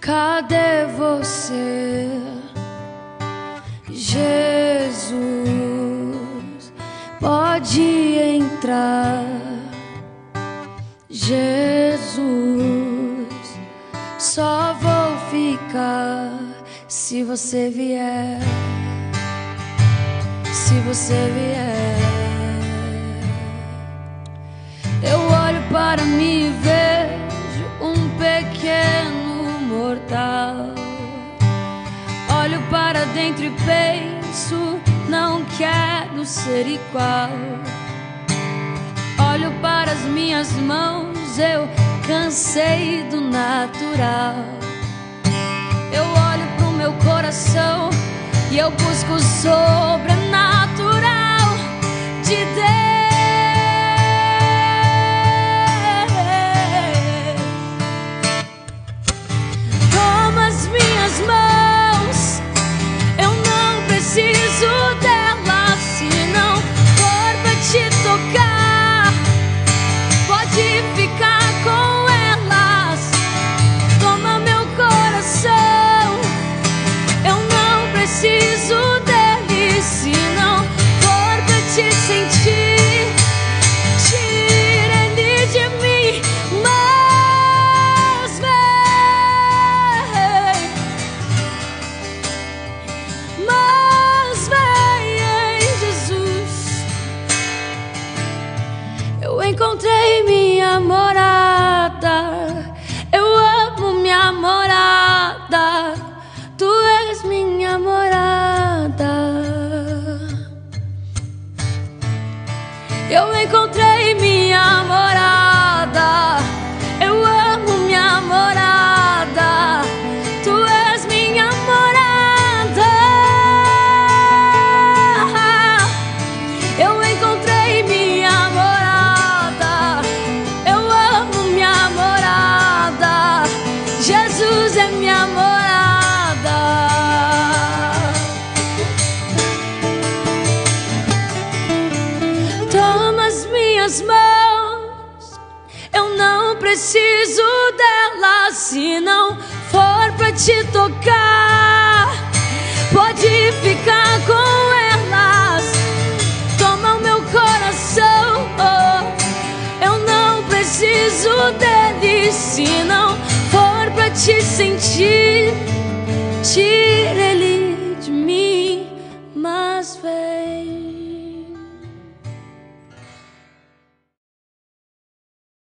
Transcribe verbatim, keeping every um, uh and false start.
Cadê você, Jesus? Pode entrar, Jesus. Só vou ficar se você vier, se você vier. Eu olho para mim e vejo um pequeno mortal. Olho para dentro e penso, não quero ser igual. Olho para as minhas mãos, eu cansei do natural. Eu olho pro meu coração e eu busco o sobrenatural de Deus. Toma as minhas mãos, eu não preciso delas. Se não for pra te tocar, pode ficar com elas. Toma meu coração, eu não preciso dele. Se não for pra te sentir, tira ele de mim. Mas vem, mas vem, Jesus. Eu encontrei minha morada, eu amo minha morada, tu és minha morada. Eu encontrei minha morada, eu amo minha morada, tu és minha morada. Eu encontrei minha morada, eu amo minha morada, Jesus é minha morada. Toma as minhas mãos, eu não preciso delas. Se não for pra te tocar, pode ficar com elas. Toma o meu coração, oh, eu não preciso dele. Se não for pra te sentir, tira ele de mim, mas vem.